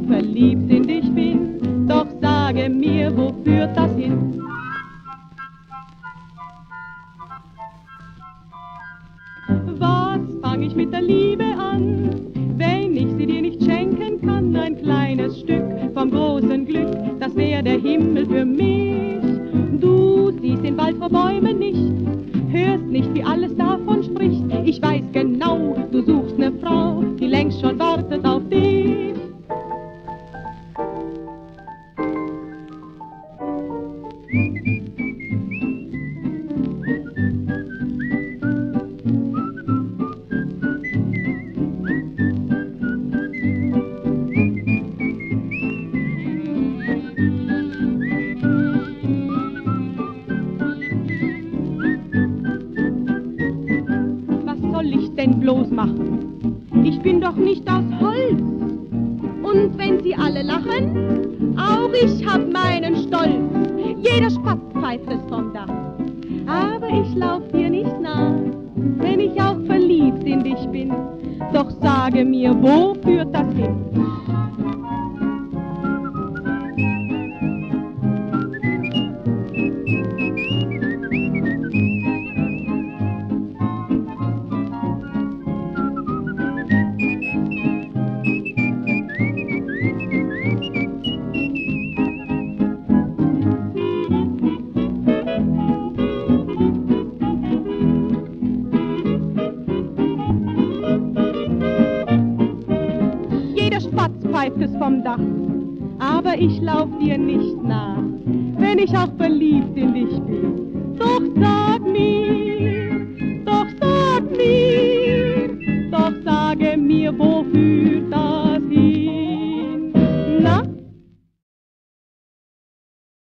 verliebt in dich bin, doch sage mir, wo führt das hin? Was fang ich mit der Liebe an, wenn ich sie dir nicht schenken kann? Ein kleines Stück vom großen Glück, das wär der Himmel für mich. Du siehst den Wald vor Bäumen nicht, hörst nicht, wie alles davon spricht. Ich weiß genau, du suchst ne Frau, die längst schon wartet auf dich. Denn bloß machen? Ich bin doch nicht aus Holz. Und wenn sie alle lachen, auch ich hab meinen Stolz. Jeder Spatz pfeift es vom Dach. Aber ich lauf dir nicht nach, wenn ich auch verliebt in dich bin. Doch sage mir, wo führt das hin? Spatz pfeift es vom Dach, aber ich lauf dir nicht nach.